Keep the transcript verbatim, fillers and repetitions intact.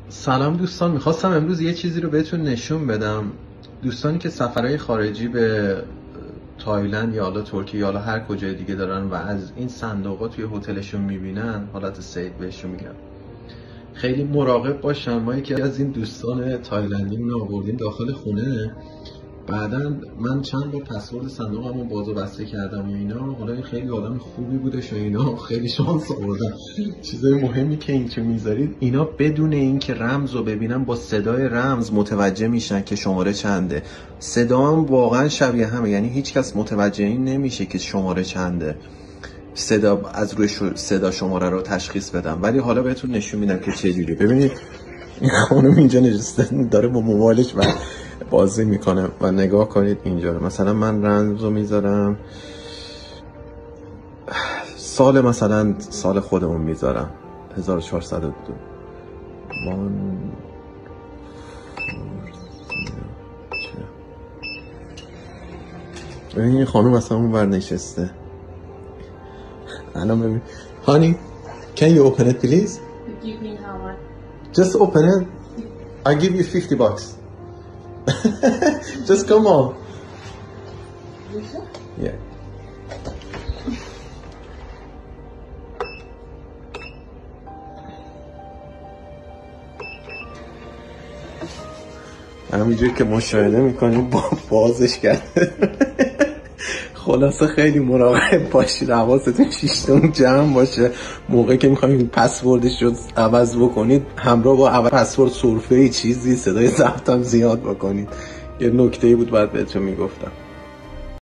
سلام دوستان، میخواستم امروز یه چیزی رو بهتون نشون بدم. دوستانی که سفرهای خارجی به تایلند یا حالا ترکیه یا حالا هر کجای دیگه دارن و از این صندوقا توی هتلشون میبینن، حالت سید بهشون میگم، خیلی مراقب باشن. ما یکی از این دوستان تایلندی رو آوردیم داخل خونه، بعدا من چند بار پسورد صندوقمو باز و بسته کردم و اینا. حالا این خیلی آدم خوبی بودش و اینا، خیلی شانس آوردم. چیزای مهمی که اینجا میذارید، اینا بدون اینکه رمز رو ببینن با صدای رمز متوجه میشن که شماره چنده. صدا هم واقعا شبیه همه، یعنی هیچ کس متوجه این نمیشه که شماره چنده. صدا از روی صدا شماره رو تشخیص بدم. ولی حالا بهتون نشون میدم که چه جوری. ببینید این خانم اینجا نشسته داره با موبایلش و بازی میکنه و نگاه کنید اینجا رو. مثلا من رمز رو میذارم، سال مثلا سال خودمون میذارم هزار و چهارصد و دو. من ببین این خانم مثلا اون بر نشسته. الان ببین Honey, can you open it please? Give me how much? Just open it. I give you fifty bucks. Just come on. Yeah. همینجور که مشاهده میکنیم با بازش کرده. خلاصه خیلی مراقب باشید، حواستون شیشتون جمع باشه. موقعی که میخوایم پسوردش رو عوض بکنید، همراه با عوض پسورد سرفه‌ای چیزی صدای ضبط هم زیاد بکنید. یه نکته‌ای بود باید بهتون میگفتم.